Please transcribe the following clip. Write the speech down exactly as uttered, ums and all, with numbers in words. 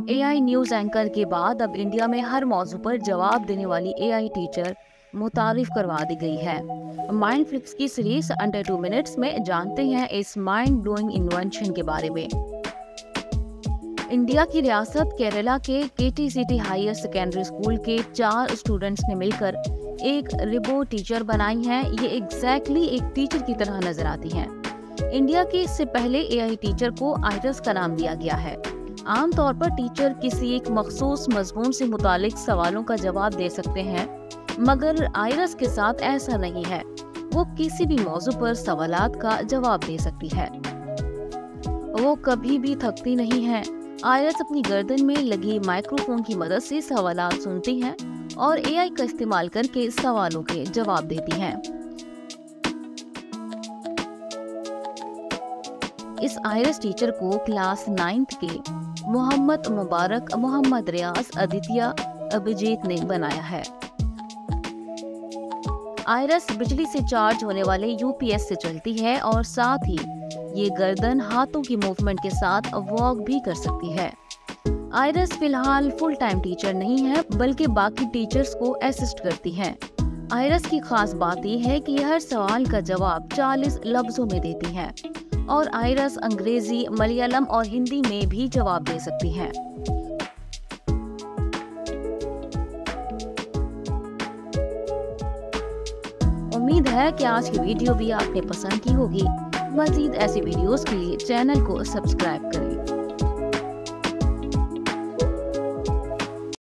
AI news anchor के बाद अब इंडिया में हर मौजू पर जवाब देने वाली एआई टीचर मुतारिफ करवा दी गई है। माइंड फ्लिक्स की सीरीज अंडर टू मिनट्स में जानते हैं इस माइंड ब्लोइंग इन्वेंशन के बारे में। इंडिया की रियासत केरला के KT city higher secondary school के चार स्टूडेंट्स ने मिलकर एक रोबोट टीचर बनाई है। ये एग्जैक्टली एक टीचर की तरह नजर आती हैं। इंडिया के इससे पहले एआई टीचर को आइरस का नाम दिया गया है। आमतौर पर टीचर किसी एक मखसूस मजमून से मुतालिक सवालों का जवाब दे सकते हैं, मगर आइरस के साथ ऐसा नहीं है। वो किसी भी मौजू पर सवालात का जवाब दे सकती है। वो कभी भी थकती नहीं है। आइरस अपनी गर्दन में लगी माइक्रोफोन की मदद से सवालात सुनती है और एआई का इस्तेमाल करके सवालों के जवाब देती है। इस आइरस टीचर को क्लास नाइन्थ के मोहम्मद मुबारक, मोहम्मद रियाज, आदित्य, अभिजीत ने बनाया है। आइरस बिजली से चार्ज होने वाले यूपीएस से चलती है और साथ ही ये गर्दन हाथों की मूवमेंट के साथ वॉक भी कर सकती है। आइरस फिलहाल फुल टाइम टीचर नहीं है, बल्कि बाकी टीचर्स को असिस्ट करती है। आइरस की खास बात यह है कि हर सवाल का जवाब चालीस लफ्जों में देती है और आइरस अंग्रेजी, मलयालम और हिंदी में भी जवाब दे सकती है। उम्मीद है कि आज की वीडियो भी आपने पसंद की होगी। मज़ीद ऐसी वीडियोस के लिए चैनल को सब्सक्राइब करें।